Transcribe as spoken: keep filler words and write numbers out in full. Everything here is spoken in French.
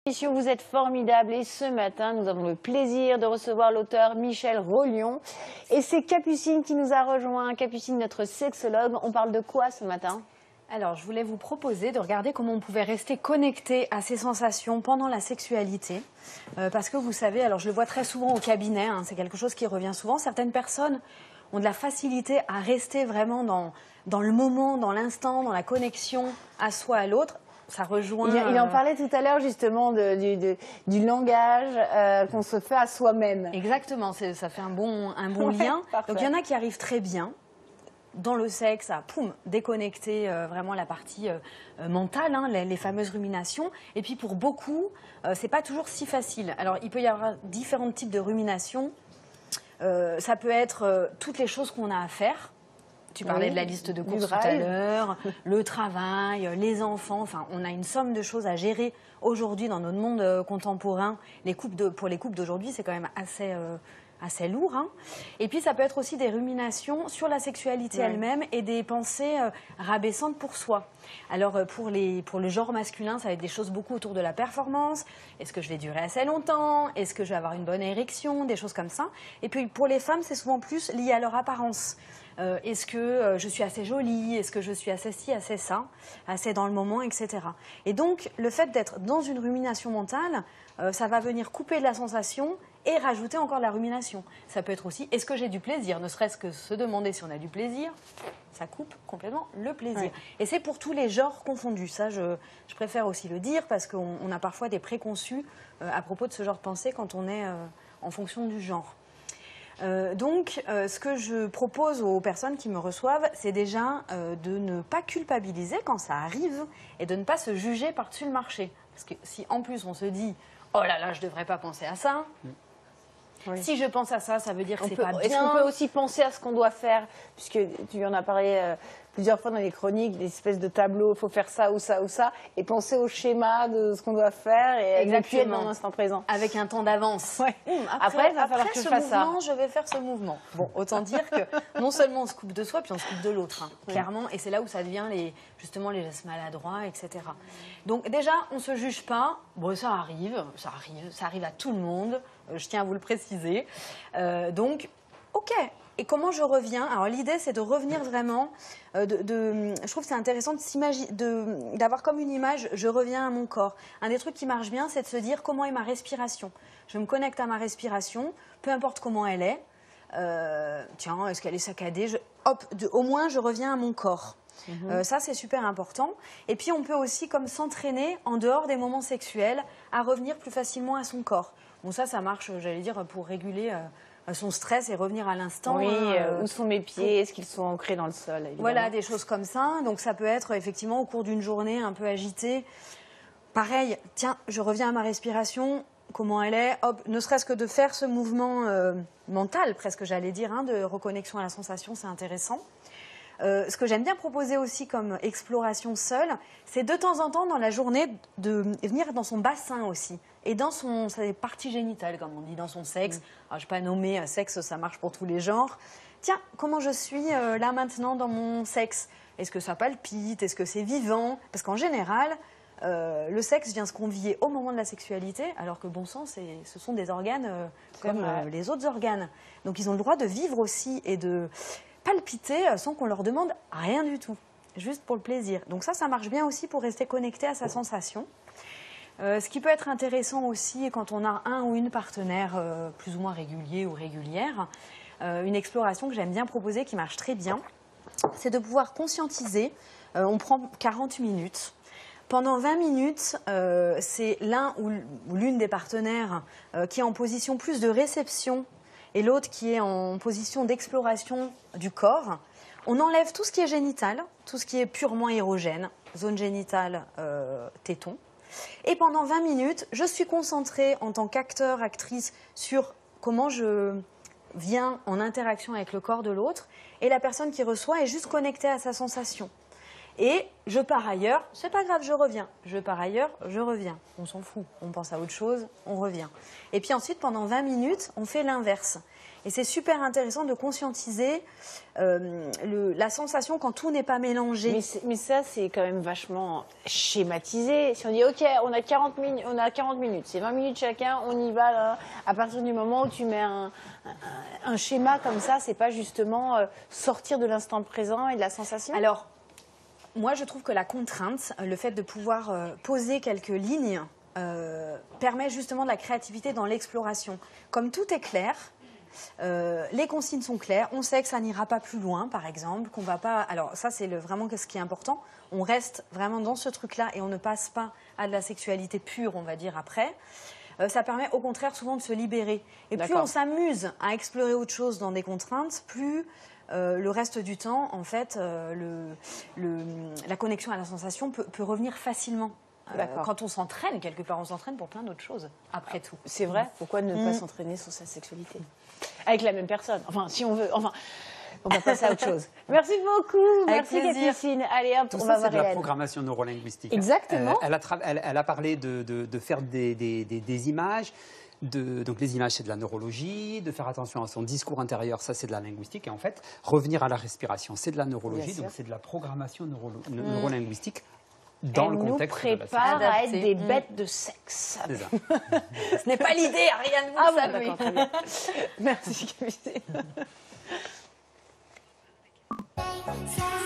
Vous êtes formidable et ce matin, nous avons le plaisir de recevoir l'auteur Michel Rollion. Et c'est Capucine qui nous a rejoint. Capucine, notre sexologue. On parle de quoi ce matin? Alors, je voulais vous proposer de regarder comment on pouvait rester connecté à ses sensations pendant la sexualité. Euh, parce que vous savez, alors je le vois très souvent au cabinet, hein, c'est quelque chose qui revient souvent. Certaines personnes ont de la facilité à rester vraiment dans, dans le moment, dans l'instant, dans la connexion à soi, à l'autre. Ça rejoint... Il, il en parlait tout à l'heure justement de, du, de, du langage euh, qu'on se fait à soi-même. Exactement, ça fait un bon, un bon lien. Parfait. Donc il y en a qui arrivent très bien dans le sexe à poum, déconnecter euh, vraiment la partie euh, mentale, hein, les, les fameuses ruminations. Et puis pour beaucoup, euh, c'est pas toujours si facile. Alors il peut y avoir différents types de ruminations. Euh, ça peut être euh, toutes les choses qu'on a à faire. Tu parlais oui, de la liste de courses tout à l'heure, le travail, les enfants, enfin on a une somme de choses à gérer aujourd'hui dans notre monde contemporain. Les couples de, pour les couples d'aujourd'hui, c'est quand même assez, euh, assez lourd. Hein. Et puis ça peut être aussi des ruminations sur la sexualité oui. elle-même et des pensées euh, rabaissantes pour soi. Alors euh, pour, les, pour le genre masculin, ça va être des choses beaucoup autour de la performance. Est-ce que je vais durer assez longtemps? Est-ce que je vais avoir une bonne érection? Des choses comme ça. Et puis pour les femmes, c'est souvent plus lié à leur apparence. Euh, Est-ce que euh, je suis assez jolie? Est-ce que je suis assez ci, assez ça, assez dans le moment, et cetera. Et donc, le fait d'être dans une rumination mentale, euh, ça va venir couper de la sensation et rajouter encore de la rumination. Ça peut être aussi, est-ce que j'ai du plaisir? Ne serait-ce que se demander si on a du plaisir, ça coupe complètement le plaisir. Oui. Et c'est pour tous les genres confondus. Ça, je, je préfère aussi le dire parce qu'on on a parfois des préconçus euh, à propos de ce genre de pensée quand on est euh, en fonction du genre. Euh, donc, euh, ce que je propose aux personnes qui me reçoivent, c'est déjà euh, de ne pas culpabiliser quand ça arrive et de ne pas se juger par-dessus le marché. Parce que si en plus on se dit « Oh là là, je ne devrais pas penser à ça oui. », si je pense à ça, ça veut dire que c'est pas bien. Est-ce qu'on peut aussi penser à ce qu'on doit faire? Puisque tu en as parlé euh, plusieurs fois dans les chroniques, des espèces de tableaux, il faut faire ça ou ça ou ça, et penser au schéma de ce qu'on doit faire et ne plus être dans l'instant présent. Avec un temps d'avance. Ouais. Mmh, après, après, il va falloir que je ce fasse mouvement, ça. Je vais faire ce mouvement. Bon, autant dire que non seulement on se coupe de soi, puis on se coupe de l'autre, hein, oui. clairement, et c'est là où ça devient les, justement les gestes maladroits, et cetera. Donc déjà, on ne se juge pas. Bon, ça arrive, ça arrive, ça arrive à tout le monde. Euh, je tiens à vous le préciser. Euh, donc, ok. Et comment je reviens? Alors l'idée, c'est de revenir vraiment, euh, de, de, je trouve que c'est intéressant d'avoir comme une image, je reviens à mon corps. Un des trucs qui marche bien, c'est de se dire comment est ma respiration. Je me connecte à ma respiration, peu importe comment elle est. Euh, tiens, est-ce qu'elle est saccadée? je, Hop, de, au moins je reviens à mon corps. Mmh. Euh, ça, c'est super important. Et puis on peut aussi comme s'entraîner en dehors des moments sexuels à revenir plus facilement à son corps. Bon, ça, ça marche, j'allais dire, pour réguler... Euh, son stress et revenir à l'instant. Oui, euh, où sont mes pieds? Est-ce qu'ils sont ancrés dans le sol? Évidemment. Voilà, des choses comme ça. Donc ça peut être effectivement au cours d'une journée un peu agitée. Pareil, tiens, je reviens à ma respiration, comment elle est, hop, ne serait-ce que de faire ce mouvement euh, mental, presque j'allais dire, hein, de reconnexion à la sensation, c'est intéressant. Euh, ce que j'aime bien proposer aussi comme exploration seule, c'est de temps en temps dans la journée de venir dans son bassin aussi et dans son, ses parties génitales, comme on dit, dans son sexe. Mmh. Alors, je ne vais pas nommer sexe, ça marche pour tous les genres. Tiens, comment je suis euh, là maintenant dans mon sexe? Est-ce que ça palpite? Est-ce que c'est vivant? Parce qu'en général, euh, le sexe vient se convier au moment de la sexualité, alors que bon sang, ce sont des organes euh, comme euh, les autres organes. Donc ils ont le droit de vivre aussi et de... palpiter sans qu'on leur demande rien du tout, juste pour le plaisir. Donc ça, ça marche bien aussi pour rester connecté à sa sensation. Euh, ce qui peut être intéressant aussi quand on a un ou une partenaire euh, plus ou moins régulier ou régulière, euh, une exploration que j'aime bien proposer qui marche très bien, c'est de pouvoir conscientiser. Euh, on prend quarante minutes. Pendant vingt minutes, euh, c'est l'un ou l'une des partenaires euh, qui est en position plus de réception et l'autre qui est en position d'exploration du corps. On enlève tout ce qui est génital, tout ce qui est purement érogène, zone génitale, euh, téton. Et pendant vingt minutes, je suis concentrée en tant qu'acteur, actrice sur comment je viens en interaction avec le corps de l'autre. Et la personne qui reçoit est juste connectée à sa sensation. Et je pars ailleurs, c'est pas grave, je reviens. Je pars ailleurs, je reviens. On s'en fout, on pense à autre chose, on revient. Et puis ensuite, pendant vingt minutes, on fait l'inverse. Et c'est super intéressant de conscientiser euh, le, la sensation quand tout n'est pas mélangé. Mais, mais ça, c'est quand même vachement schématisé. Si on dit, OK, on a quarante, min on a quarante minutes, c'est vingt minutes chacun, on y va. Là. À partir du moment où tu mets un, un, un schéma comme ça, c'est pas justement euh, sortir de l'instant présent et de la sensation? Alors, moi, je trouve que la contrainte, le fait de pouvoir euh, poser quelques lignes, euh, permet justement de la créativité dans l'exploration. Comme tout est clair, Euh, les consignes sont claires, on sait que ça n'ira pas plus loin, par exemple, qu'on va pas. Alors ça, c'est le, vraiment ce qui est important. On reste vraiment dans ce truc-là et on ne passe pas à de la sexualité pure, on va dire après. Euh, ça permet au contraire souvent de se libérer. Et plus on s'amuse à explorer autre chose dans des contraintes, plus euh, le reste du temps, en fait, euh, le, le, la connexion à la sensation peut, peut revenir facilement. Euh, quand on s'entraîne, quelque part, on s'entraîne pour plein d'autres choses, après tout. C'est vrai. Pourquoi ne pas mmh. s'entraîner sur sa sexualité avec la même personne? Enfin, si on veut. Enfin, on va passer à autre chose. Merci beaucoup. Avec Merci, Capucine. Allez, hop, tout on ça, va voir c'est de la Hélène. programmation neurolinguistique. Exactement. Euh, elle, a elle, elle a parlé de, de, de faire des, des, des, des images. De, donc les images, c'est de la neurologie. De faire attention à son discours intérieur, ça, c'est de la linguistique. Et en fait, revenir à la respiration, c'est de la neurologie. Donc c'est de la programmation neuro, mmh. neurolinguistique. Dans Elle le contexte nous prépare de la à être des bêtes de sexe. C'est ça. Ce n'est pas l'idée, Ariane, vous ah le bon, savez. D'accord, très bien. Merci, Capucine.